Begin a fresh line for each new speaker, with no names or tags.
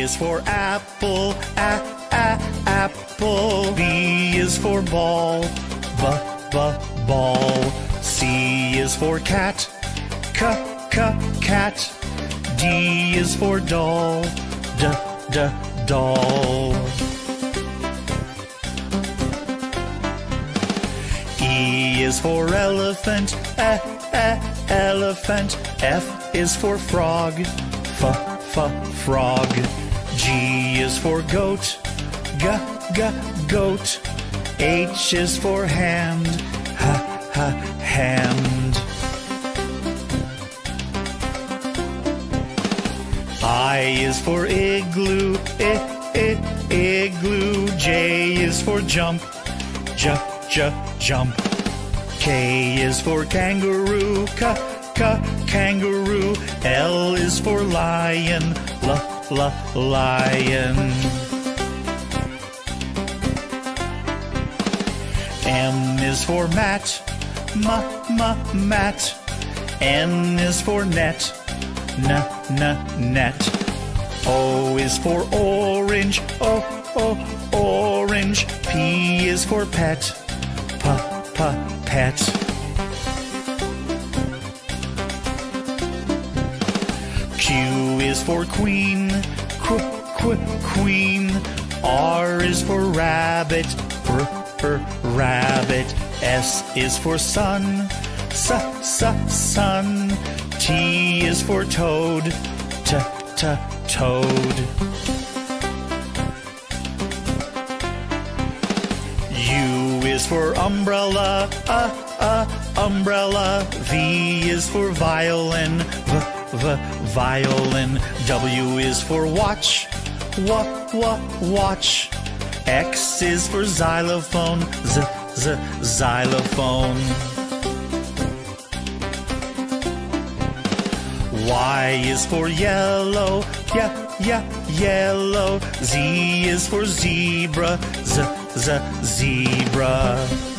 is for apple, apple. B is for ball, ball. C is for cat, cat. D is for doll, doll. E is for elephant, elephant. F is for frog, frog. G is for goat, goat. H is for hand, hand. I is for igloo, igloo. J is for jump, jump. K is for kangaroo, kangaroo. L is for lion, lion. M is for mat, mat. N is for net, net. O is for orange, orange. P is for pet, pet. Q is for queen, queen. R is for rabbit, rabbit. S is for sun, sun. T is for toad, toad. U is for umbrella, umbrella. V is for violin, violin. W is for watch, watch. X is for xylophone, xylophone. Y is for yellow, yellow. Z is for zebra, zebra.